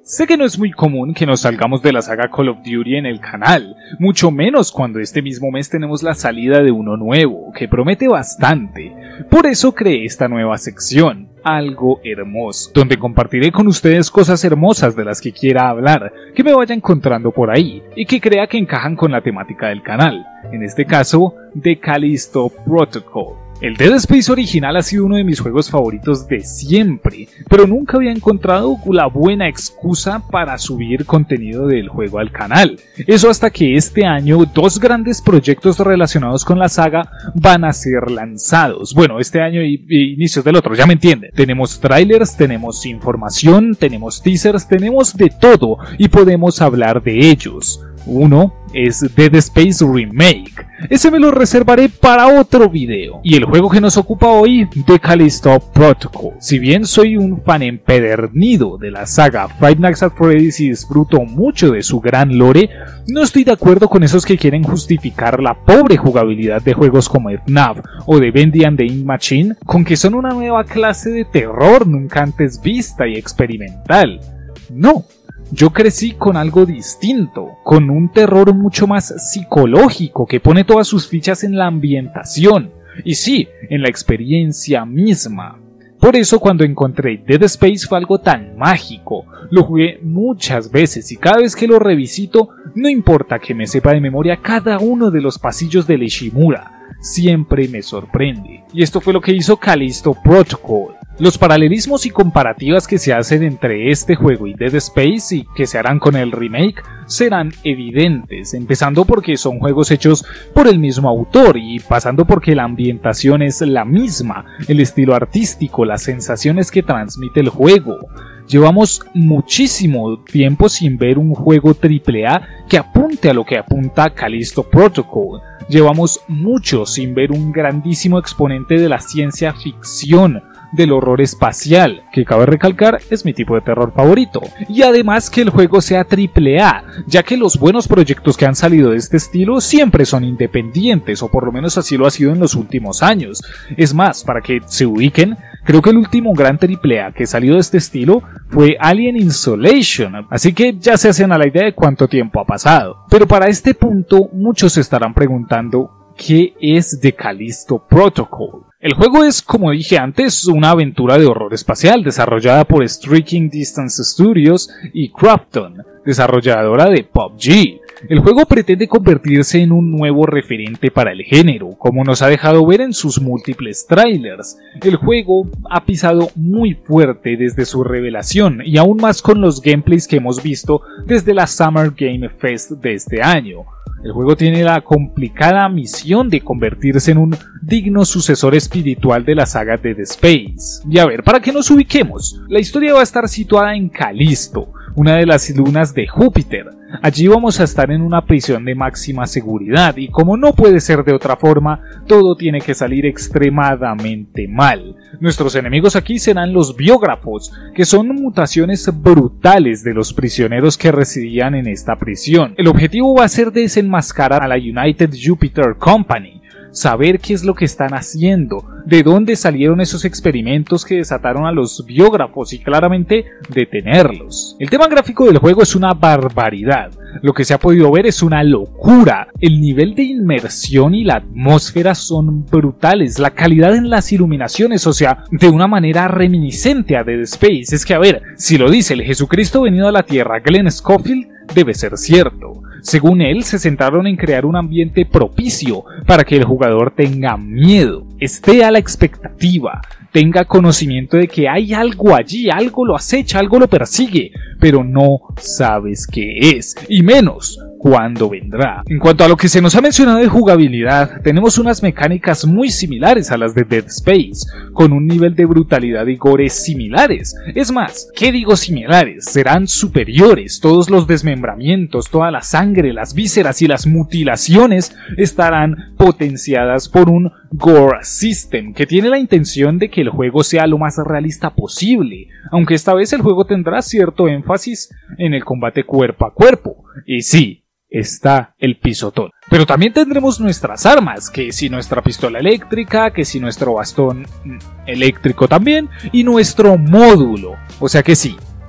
Sé que no es muy común que nos salgamos de la saga Call of Duty en el canal, mucho menos cuando este mismo mes tenemos la salida de uno nuevo, que promete bastante. Por eso creé esta nueva sección, Algo Hermoso, donde compartiré con ustedes cosas hermosas de las que quiera hablar, que me vaya encontrando por ahí, y que crea que encajan con la temática del canal, en este caso, The Callisto Protocol. El Dead Space original ha sido uno de mis juegos favoritos de siempre, pero nunca había encontrado la buena excusa para subir contenido del juego al canal. Eso hasta que este año dos grandes proyectos relacionados con la saga van a ser lanzados. Bueno, este año y inicios del otro, ya me entienden. Tenemos trailers, tenemos información, tenemos teasers, tenemos de todo y podemos hablar de ellos. Uno es Dead Space Remake. Ese me lo reservaré para otro video. Y el juego que nos ocupa hoy, The Callisto Protocol. Si bien soy un fan empedernido de la saga Five Nights at Freddy's y disfruto mucho de su gran lore, no estoy de acuerdo con esos que quieren justificar la pobre jugabilidad de juegos como FNAF o The Bendy and the Ink Machine con que son una nueva clase de terror nunca antes vista y experimental. No. Yo crecí con algo distinto, con un terror mucho más psicológico que pone todas sus fichas en la ambientación, y sí, en la experiencia misma. Por eso cuando encontré Dead Space fue algo tan mágico, lo jugué muchas veces y cada vez que lo revisito, no importa que me sepa de memoria cada uno de los pasillos de Ishimura, siempre me sorprende. Y esto fue lo que hizo Callisto Protocol. Los paralelismos y comparativas que se hacen entre este juego y Dead Space y que se harán con el remake serán evidentes, empezando porque son juegos hechos por el mismo autor y pasando porque la ambientación es la misma, el estilo artístico, las sensaciones que transmite el juego. Llevamos muchísimo tiempo sin ver un juego AAA que apunte a lo que apunta Callisto Protocol. Llevamos mucho sin ver un grandísimo exponente de la ciencia ficción, del horror espacial, que cabe recalcar es mi tipo de terror favorito, y además que el juego sea AAA, ya que los buenos proyectos que han salido de este estilo siempre son independientes, o por lo menos así lo ha sido en los últimos años. Es más, para que se ubiquen, creo que el último gran AAA que salió de este estilo fue Alien Isolation, así que ya se hacen a la idea de cuánto tiempo ha pasado. Pero para este punto, muchos se estarán preguntando, ¿qué es The Callisto Protocol? El juego es, como dije antes, una aventura de horror espacial desarrollada por Striking Distance Studios y Krafton, desarrolladora de PUBG. El juego pretende convertirse en un nuevo referente para el género, como nos ha dejado ver en sus múltiples trailers. El juego ha pisado muy fuerte desde su revelación y aún más con los gameplays que hemos visto desde la Summer Game Fest de este año. El juego tiene la complicada misión de convertirse en un digno sucesor espiritual de la saga Dead Space. Y a ver, para que nos ubiquemos, la historia va a estar situada en Callisto, una de las lunas de Júpiter. Allí vamos a estar en una prisión de máxima seguridad y como no puede ser de otra forma, todo tiene que salir extremadamente mal. Nuestros enemigos aquí serán los biógrafos, que son mutaciones brutales de los prisioneros que residían en esta prisión. El objetivo va a ser desenmascarar a la United Jupiter Company, saber qué es lo que están haciendo, de dónde salieron esos experimentos que desataron a los biógrafos y claramente detenerlos. El tema gráfico del juego es una barbaridad, lo que se ha podido ver es una locura, el nivel de inmersión y la atmósfera son brutales, la calidad en las iluminaciones, o sea, de una manera reminiscente a Dead Space. Es que a ver, si lo dice el Jesucristo venido a la Tierra Glenn Schofield, debe ser cierto. Según él, se centraron en crear un ambiente propicio para que el jugador tenga miedo, esté a la expectativa, tenga conocimiento de que hay algo allí, algo lo acecha, algo lo persigue, pero no sabes qué es, y menos cuándo vendrá. En cuanto a lo que se nos ha mencionado de jugabilidad, tenemos unas mecánicas muy similares a las de Dead Space, con un nivel de brutalidad y gore similares. Es más, ¿qué digo similares? Serán superiores, todos los desmembramientos, toda la sangre, las vísceras y las mutilaciones estarán potenciadas por un Gore System, que tiene la intención de que el juego sea lo más realista posible, aunque esta vez el juego tendrá cierto énfasis en el combate cuerpo a cuerpo. Y sí, está el pisotón. Pero también tendremos nuestras armas, que si nuestra pistola eléctrica, que si nuestro bastón eléctrico también, y nuestro módulo. O sea que sí,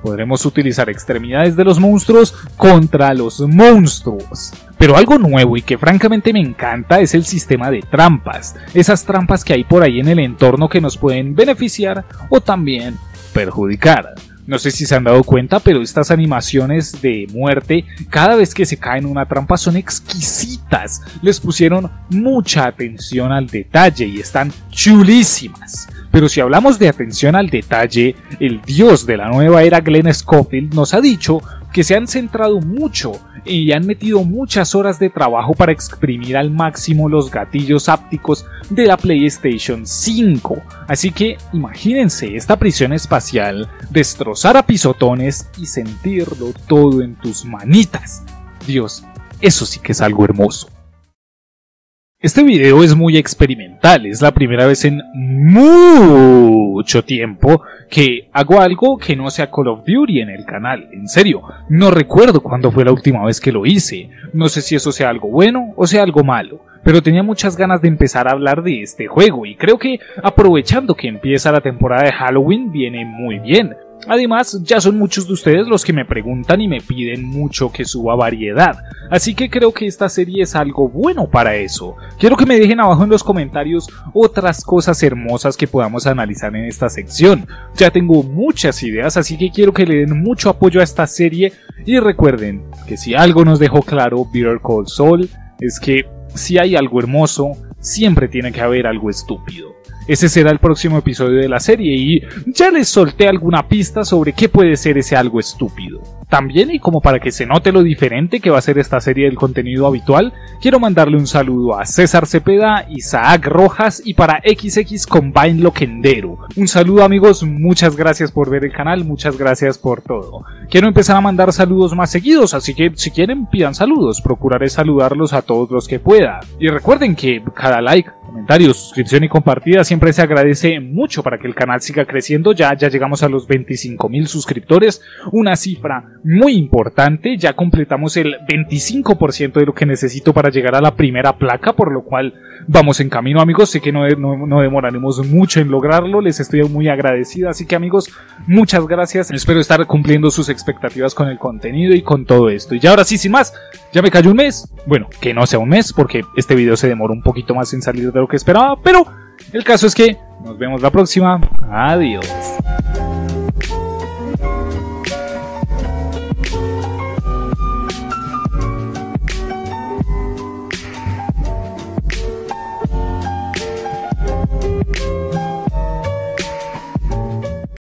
Podremos utilizar extremidades de los monstruos contra los monstruos. Pero algo nuevo y que francamente me encanta es el sistema de trampas. Esas trampas que hay por ahí en el entorno que nos pueden beneficiar o también perjudicar. No sé si se han dado cuenta, pero estas animaciones de muerte cada vez que se cae en una trampa son exquisitas. Les pusieron mucha atención al detalle y están chulísimas. Pero si hablamos de atención al detalle, el dios de la nueva era Glenn Schofield nos ha dicho que se han centrado mucho y han metido muchas horas de trabajo para exprimir al máximo los gatillos hápticos de la PlayStation 5. Así que imagínense esta prisión espacial, destrozar a pisotones y sentirlo todo en tus manitas. Dios, eso sí que es algo hermoso. Este video es muy experimental, es la primera vez en mucho tiempo que hago algo que no sea Call of Duty en el canal, en serio, no recuerdo cuándo fue la última vez que lo hice, no sé si eso sea algo bueno o sea algo malo, pero tenía muchas ganas de empezar a hablar de este juego y creo que aprovechando que empieza la temporada de Halloween viene muy bien. Además, ya son muchos de ustedes los que me preguntan y me piden mucho que suba variedad, así que creo que esta serie es algo bueno para eso. Quiero que me dejen abajo en los comentarios otras cosas hermosas que podamos analizar en esta sección. Ya tengo muchas ideas, así que quiero que le den mucho apoyo a esta serie y recuerden que si algo nos dejó claro Better Call Saul es que si hay algo hermoso, siempre tiene que haber algo estúpido. Ese será el próximo episodio de la serie y ya les solté alguna pista sobre qué puede ser ese algo estúpido. También, y como para que se note lo diferente que va a ser esta serie del contenido habitual, quiero mandarle un saludo a César Cepeda, Isaac Rojas y para XX Combine Loquendero. Un saludo amigos, muchas gracias por ver el canal, muchas gracias por todo. Quiero empezar a mandar saludos más seguidos, así que si quieren pidan saludos, procuraré saludarlos a todos los que pueda. Y recuerden que cada like, comentario, suscripción y compartida siempre se agradece mucho para que el canal siga creciendo. Ya llegamos a los 25.000 suscriptores, una cifra muy importante. Ya completamos el 25% de lo que necesito para llegar a la primera placa, por lo cual vamos en camino amigos. Sé que no demoraremos mucho en lograrlo, les estoy muy agradecido, así que amigos, muchas gracias. Espero estar cumpliendo sus expectativas con el contenido y con todo esto. Y ya ahora sí, sin más, ya me cayó un mes. Bueno, que no sea un mes porque este video se demoró un poquito más en salir de lo que esperaba, pero el caso es que nos vemos la próxima. Adiós.